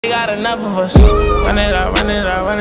They got enough of us. Run it up, run it up, run it up.